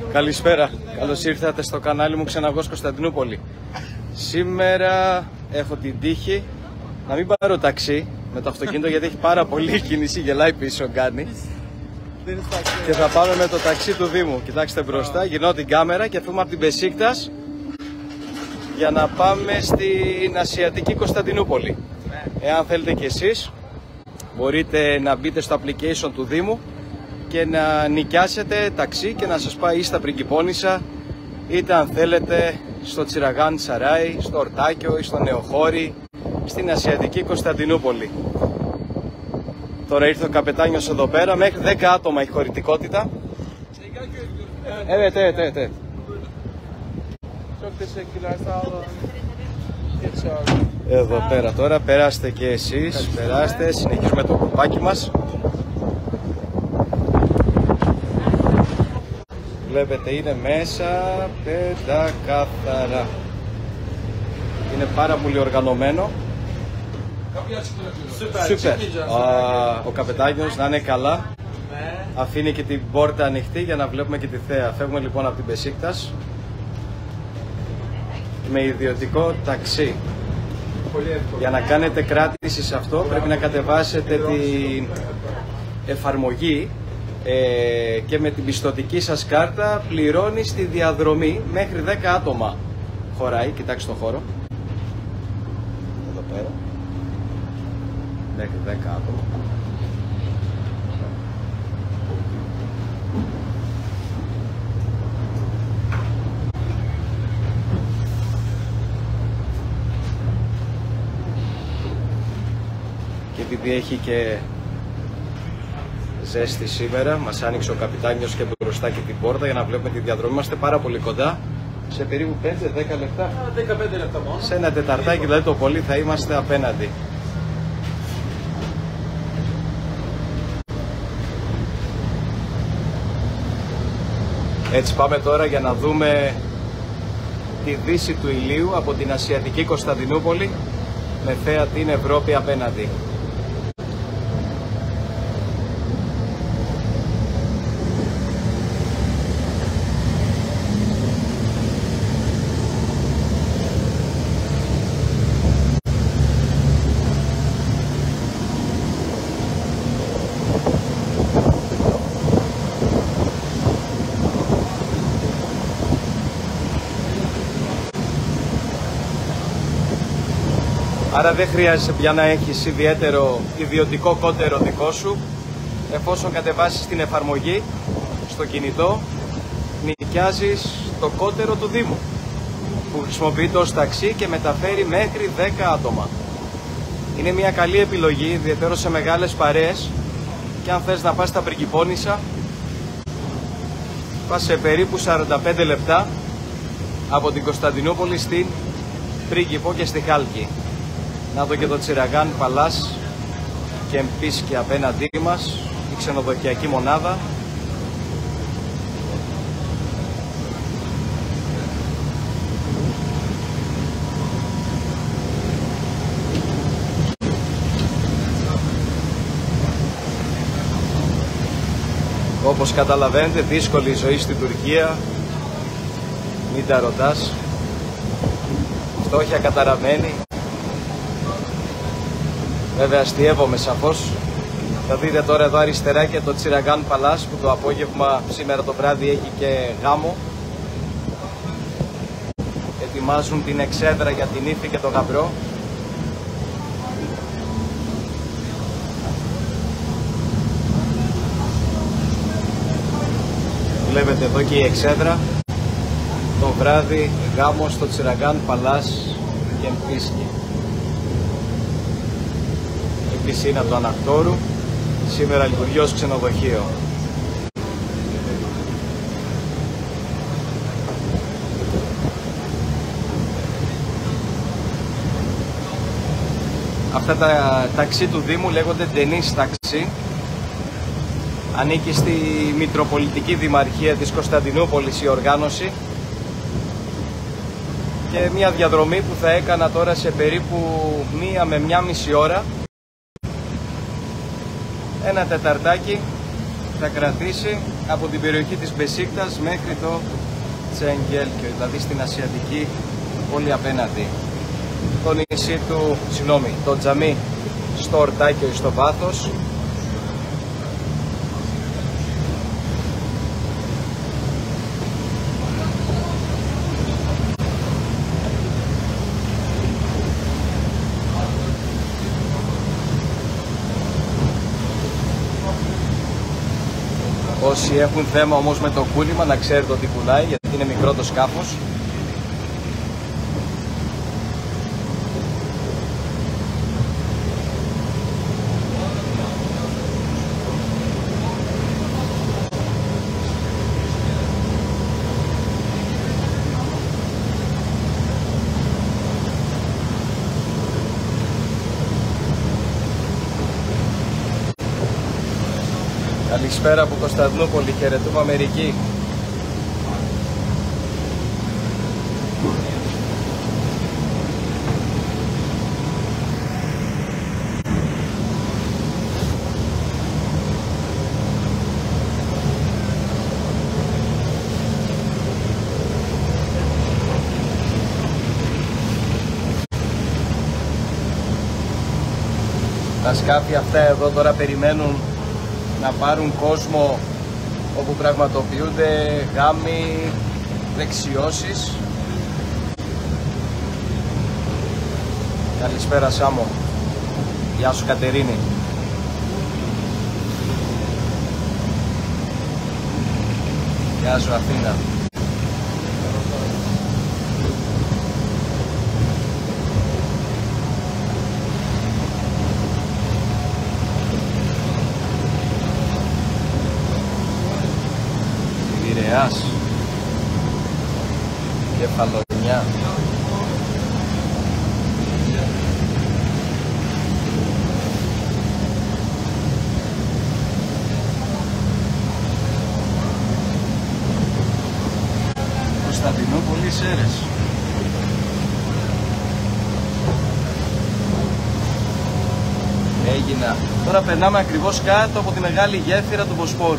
Καλησπέρα, καλώς ήρθατε στο κανάλι μου Ξεναγός Κωνσταντινούπολη. Σήμερα έχω την τύχη να μην πάρω ταξί με το αυτοκίνητο γιατί έχει πάρα πολύ κίνηση, γελάει πίσω κάνει. Και θα πάμε με το ταξί του Δήμου. Κοιτάξτε μπροστά, γυρνώ την κάμερα και φύγουμε από την Μπεσίκτας για να πάμε στην Ασιατική Κωνσταντινούπολη. Εάν θέλετε κι εσείς, μπορείτε να μπείτε στο application του Δήμου και να νοικιάσετε ταξί και να σας πάει στα Πριγκιπώνισσα, είτε αν θέλετε στο Τσιραγάν Σαράι, στο Ορτάκιο ή στο Νεοχώρι, στην Ασιατική Κωνσταντινούπολη. Τώρα ήρθε ο καπετάνιος εδώ πέρα, μέχρι 10 άτομα η χωρητικότητα. Evet. Εδώ πέρα τώρα, περάστε και εσείς, περάστε, συνεχίζουμε το κουπάκι μας. Βλέπετε είναι μέσα πεντακάθαρα. Είναι πάρα πολύ οργανωμένο. Σούπερ. Ο καπετάνιος να είναι καλά. Αφήνει και την πόρτα ανοιχτή για να βλέπουμε και τη θέα. Φεύγουμε λοιπόν από την Μπεσίκτας με ιδιωτικό ταξί. Για να κάνετε κράτηση σε αυτό πρέπει να κατεβάσετε την εφαρμογή και με την πιστωτική σας κάρτα πληρώνει στη διαδρομή μέχρι 10 άτομα. Χωράει, κοιτάξτε το χώρο. Εδώ πέρα. Μέχρι 10 άτομα. Και επειδή έχει και ζέστη σήμερα, μας άνοιξε ο καπιτάνιος και μπροστά και την πόρτα για να βλέπουμε τη διαδρομή. Είμαστε πάρα πολύ κοντά, σε περίπου 5-10 λεπτά. 15 λεπτά μόνο. Σε ένα τεταρτάκι δηλαδή το πολύ θα είμαστε απέναντι. Έτσι πάμε τώρα για να δούμε τη δύση του ηλίου από την Ασιατική Κωνσταντινούπολη με θέα την Ευρώπη απέναντι. Άρα δεν χρειάζεται πια να έχεις ιδιαίτερο ιδιωτικό κότερο δικό σου. Εφόσον κατεβάσεις την εφαρμογή στο κινητό, νοικιάζεις το κότερο του Δήμου που χρησιμοποιείται ως ταξί και μεταφέρει μέχρι 10 άτομα. Είναι μια καλή επιλογή, ιδιαίτερα σε μεγάλες παρέες, και αν θες να πας στα Πριγκιπώνισσα, πας σε περίπου 45 λεπτά από την Κωνσταντινούπολη στην Πρίγκιπο και στη Χάλκη. Να δω και το Τσιραγάν Παλάς και Εμπίσκι απέναντί μας, η ξενοδοχειακή μονάδα. Όπως καταλαβαίνετε, δύσκολη η ζωή στην Τουρκία, μην τα ρωτάς, φτώχεια καταραμένη. Βέβαια αστιεύομαι σαφώς. Θα δείτε τώρα εδώ αριστερά και το Τσιραγάν Παλάς που το απόγευμα σήμερα το βράδυ έχει και γάμο. Ετοιμάζουν την εξέδρα για την ύφη και το γαμπρό. Βλέπετε εδώ και η εξέδρα. Το βράδυ γάμο στο Τσιραγάν Παλάς και Εμπίσκι. Η πισίνα του Ανακτόρου, σήμερα λειτουργεί ως ξενοδοχείο. Αυτά τα ταξί του Δήμου λέγονται Ντενής ταξί. Ανήκει στη Μητροπολιτική Δημαρχία της Κωνσταντινούπολης η οργάνωση. Και μια διαδρομή που θα έκανα τώρα σε περίπου 1 με 1,5 ώρα. Ένα τεταρτάκι θα κρατήσει από την περιοχή της Μπεσίκτας μέχρι το Τσενγκέλκιο, δηλαδή στην ασιατική πόλη απέναντι. Το νησί του, το τζαμί στο ορτάκιο ή στο βάθος. Όσοι έχουν θέμα όμως με το κούλημα, να ξέρετε ότι κουλάει, γιατί είναι μικρό το σκάφος. Καλησπέρα από Κωνσταντινούπολη, χαιρετούμε Αμερική. Τα σκάφη αυτά εδώ τώρα περιμένουν να πάρουν κόσμο όπου πραγματοποιούνται γάμοι, δεξιώσεις. Καλησπέρα Σάμο. Γεια σου Κατερίνη. Γεια σου Αθήνα. Πειραιάς, Κεφαλονιά. Κωνσταντινούπολη, Σέρες. Έγινα. Τώρα περνάμε ακριβώς κάτω από τη μεγάλη γέφυρα του Βοσπόρου.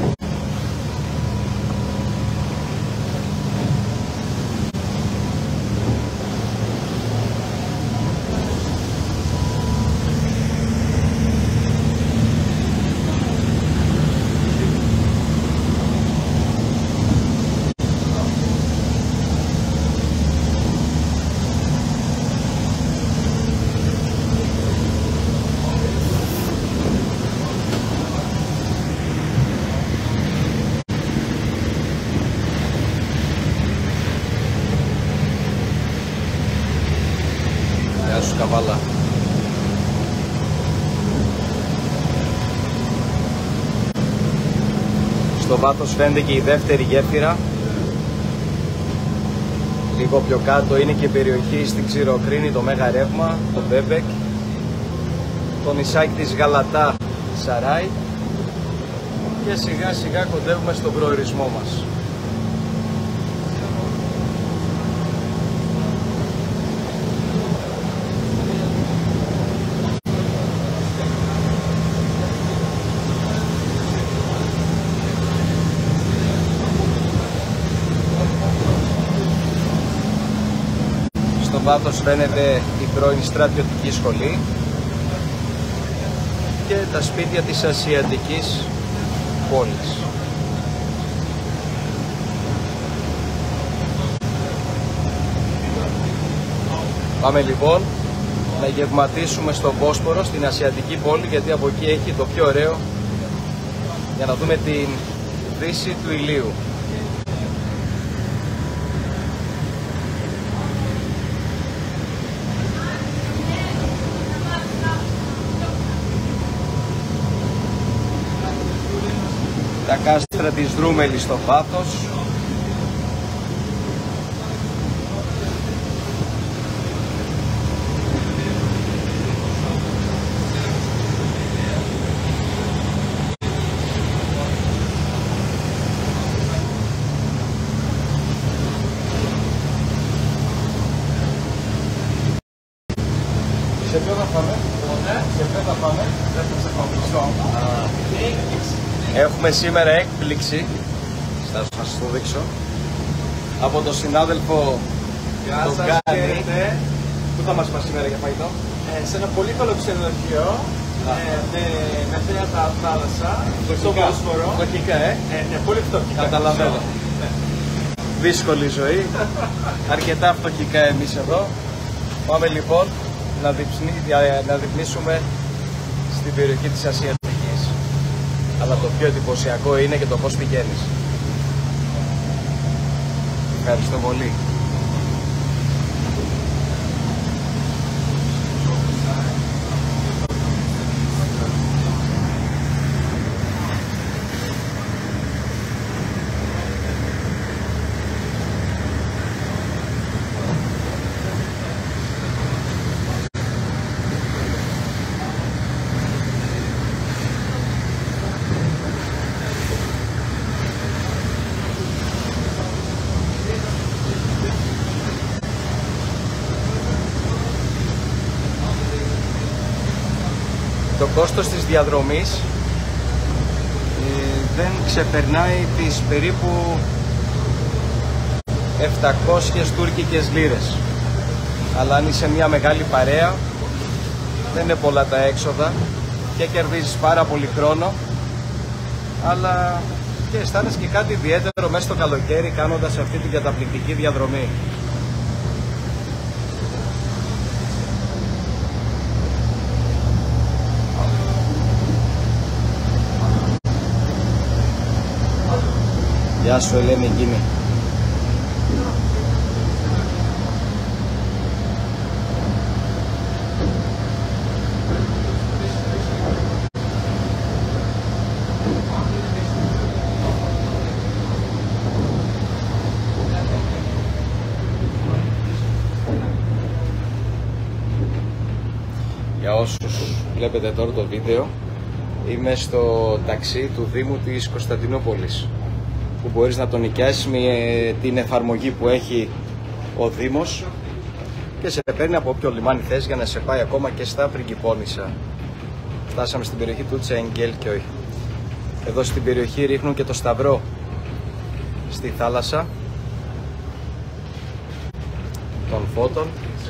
Καβάλα. Στο βάθος φαίνεται και η δεύτερη γέφυρα. Λίγο πιο κάτω είναι και η περιοχή στην Ξηροκρίνη, το Μέγα Ρεύμα, το Μπέμπεκ, το νησάκι της Γαλατά Σαράι και σιγά σιγά κοντεύουμε στον προορισμό μας. Στο βάθος φαίνεται η πρώην στρατιωτική σχολή και τα σπίτια της ασιατικής πόλης. Πάμε λοιπόν να γευματίσουμε στο Βόσπορο, στην ασιατική πόλη, γιατί από εκεί έχει το πιο ωραίο για να δούμε την δύση του ηλίου. Τα κάστρα της Δρούμελης στο βάθος. Σε ποιο θα πάμε? Σε ποιο θα πάμε? Δεν θα σε παπλήσω. Έχουμε σήμερα έκπληξη, θα σας το δείξω, από τον συνάδελφο τον Γκάνη. Πού θα μας πάει σήμερα για φαγητό? Σε ένα πολύ καλό ξενοδοχείο, με θέα τα θάλασσα, στο Βόσπορο. Φτωχικά, Ναι, πολύ φτωχικά. Καταλαβαίνω. Ναι. Δύσκολη ζωή, αρκετά φτωχικά εμείς εδώ. Πάμε λοιπόν να δείπνήσουμε στην περιοχή της Ασιατικής. Αλλά το πιο εντυπωσιακό είναι και το πώς πηγαίνεις. Ευχαριστώ πολύ. Το κόστος της διαδρομής δεν ξεπερνάει τις περίπου 700 τουρκικές λίρες. Αλλά αν είσαι μια μεγάλη παρέα δεν είναι πολλά τα έξοδα και κερδίζεις πάρα πολύ χρόνο, αλλά και αισθάνεσαι και κάτι ιδιαίτερο μέσα στο καλοκαίρι κάνοντας αυτή την καταπληκτική διαδρομή. Γεια σου Ελένη εκείνη. Για όσους βλέπετε τώρα το βίντεο, είμαι στο ταξί του Δήμου της Κωνσταντινούπολης, που μπορείς να τον νοικιάσεις με την εφαρμογή που έχει ο Δήμος και σε παίρνει από όποιο λιμάνι θες για να σε πάει ακόμα και στα Πριγκιπώνισσα. Φτάσαμε στην περιοχή του Τσενγκέλκιοι. Εδώ στην περιοχή ρίχνουν και το σταυρό στη θάλασσα των φώτων.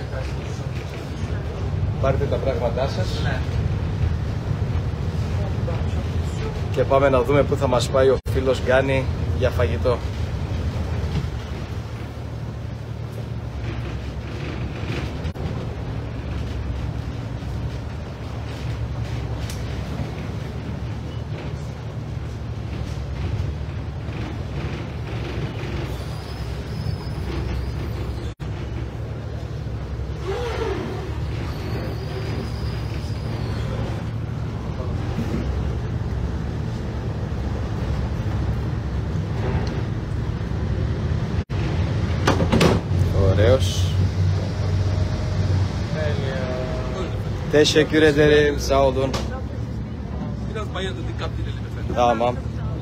Πάρτε τα πράγματά σας και πάμε να δούμε πού θα μας πάει ο φίλος Γκάνη για φαγητό. Ωραίος. Teşekkür ederim. Sağ olun. Biraz bayırda dikkatli edelim efendim. Tamam.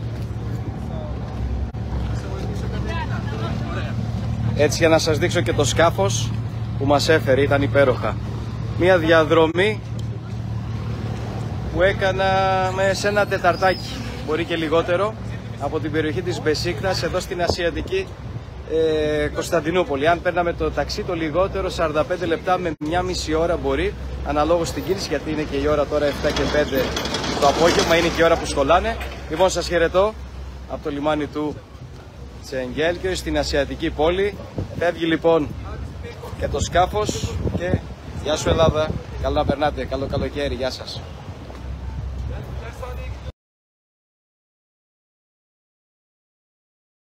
Έτσι για να σας δείξω και το σκάφος που μας έφερε, ήταν υπέροχα. Μία διαδρομή που έκανα σε ένα τεταρτάκι, μπορεί και λιγότερο, από την περιοχή της Μπεσίκτας εδώ στην Ασιατική Κωνσταντινούπολη. Αν παίρναμε το ταξί το λιγότερο 45 λεπτά με μια μισή ώρα μπορεί, αναλόγως στην κίνηση, γιατί είναι και η ώρα τώρα 7 και 5 το απόγευμα, είναι και η ώρα που σχολάνε. Λοιπόν, σας χαιρετώ από το λιμάνι του Τσενγκέλκιοι στην Ασιατική πόλη. Φεύγει λοιπόν και το σκάφος και γεια σου Ελλάδα, καλό να περνάτε, καλό καλοκαίρι, γεια σας.